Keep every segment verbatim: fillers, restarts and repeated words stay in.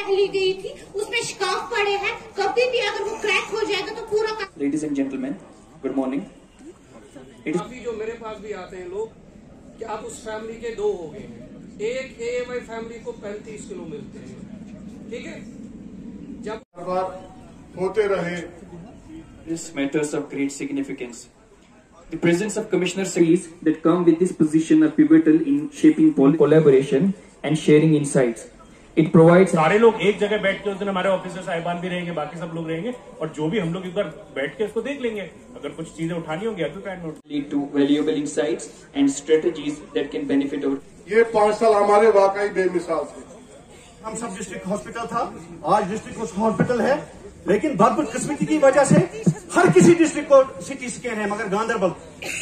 पहली गई थी उसमें शिकाफ पड़े हैं, कभी भी अगर वो क्रैक हो जाएगा तो पूरा। Ladies and gentleman, good morning. काफी जो मेरे पास भी आते हैं लोग कि आप उस फैमिली के दो हो गए हैं, एक ए वाई फैमिली को पैंतीस किलो मिलते हैं, ठीक है। जब बार होते रहे This matters of great significance. The presence of Commissioner Saees that come with this position are pivotal in shaping collaboration and sharing insights. It provides सारे लोग एक जगह बैठ के उस दिन हमारे ऑफिसर साहिबान भी रहेंगे, बाकी सब लोग रहेंगे और जो भी हम लोग एक बार बैठ के इसको देख लेंगे, अगर कुछ चीजें उठानी होंगी तो try not lead to valuable insights and strategies that can benefit our. ये पांच साल हमारे वाकई बेमिसाल थे। हम सब डिस्ट्रिक्ट हॉस्पिटल था, आज डिस्ट्रिक्ट हॉस्पिटल है, लेकिन बदकिस्मती की वजह से हर किसी डिस्ट्रिक्ट को सिटी स्कैन है, मगर गांधरबल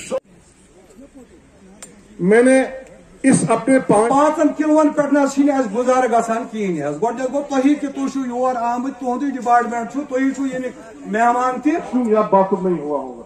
मैंने इस अपने पांचन किलोन पे गुजार गसान कहें गोड गो तुम कि तुम योर आमत तुंद डिपार्टमेंट तुम मेहमान थे या बात नहीं हुआ होगा।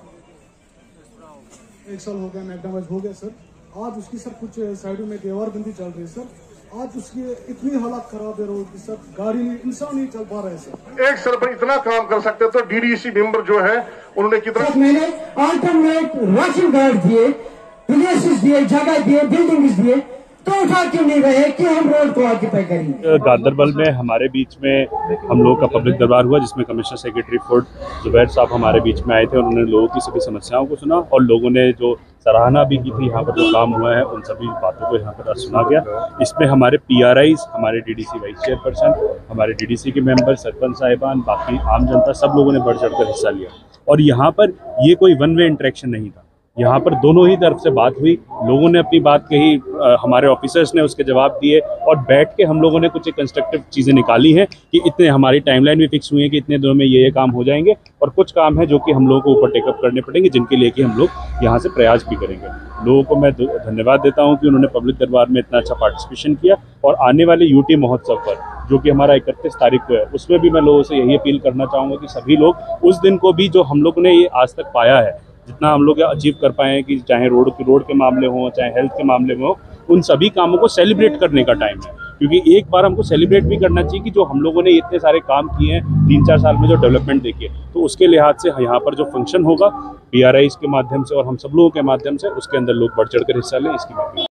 एक साल हो गया, मैकडॉनल्ड्स हो गया सर। आज उसकी सर कुछ साइडों में दीवारबंदी चल रही है सर। आज उसकी इतनी हालत खराब है रोड की सर, गाड़ी नहीं, इंसान नहीं चल पा रहा है सर। एक सर पर इतना काम कर सकते तो डीडीसी मेंबर जो है उन्होंने कितना मैंने अल्टरनेट राशन कार्ड दिए, प्लेसेस दिए, जगह दिए, बिल्डिंग दिए, तो उठा क्यों नहीं रहे कि हम रोड को ऑक्यूपाई करेंगे। गांधरबल में हमारे बीच में हम लोग का पब्लिक दरबार हुआ, जिसमें कमिश्नर सेक्रेटरी फूड जुबैर साहब हमारे बीच में आए थे और उन्होंने लोगों की सभी समस्याओं को सुना और लोगों ने जो सराहना भी की थी यहाँ पर जो काम हुआ है उन सभी बातों को यहाँ पर सुना गया। इसमें हमारे पी आर आईज, हमारे D D C vice chairperson, हमारे डी डी सी के मेंबर, सरपंच साहिबान, बाकी आम जनता, सब लोगों ने बढ़ चढ़ कर हिस्सा लिया और यहाँ पर ये कोई वन वे इंटरेक्शन नहीं था। यहाँ पर दोनों ही तरफ से बात हुई, लोगों ने अपनी बात कही, हमारे ऑफिसर्स ने उसके जवाब दिए और बैठ के हम लोगों ने कुछ कंस्ट्रक्टिव चीज़ें निकाली हैं कि इतने हमारी टाइमलाइन भी फिक्स हुई है कि इतने दिनों में ये ये काम हो जाएंगे और कुछ काम है जो कि हम लोगों को ऊपर टेकअप करने पड़ेंगे, जिनके लिए कि हम लोग यहाँ से प्रयास भी करेंगे। लोगों को मैं धन्यवाद देता हूँ कि उन्होंने पब्लिक दरबार में इतना अच्छा पार्टिसिपेशन किया और आने वाले यूटी महोत्सव पर जो कि हमारा इकतीस तारीख को है, उसमें भी मैं लोगों से यही अपील करना चाहूँगा कि सभी लोग उस दिन को भी जो हम लोगों ने ये आज तक पाया है, जितना हम लोग अचीव कर पाए हैं कि चाहे रोड के रोड के मामले हों, चाहे हेल्थ के मामले में हो, उन सभी कामों को सेलिब्रेट करने का टाइम है। क्योंकि एक बार हमको सेलिब्रेट भी करना चाहिए कि जो हम लोगों ने इतने सारे काम किए हैं तीन चार साल में, जो डेवलपमेंट देखी है, तो उसके लिहाज से यहाँ पर जो फंक्शन होगा पी आर आईज़ के माध्यम से और हम सब लोगों के माध्यम से, उसके अंदर लोग बढ़ चढ़ कर हिस्सा लें, इसकी बात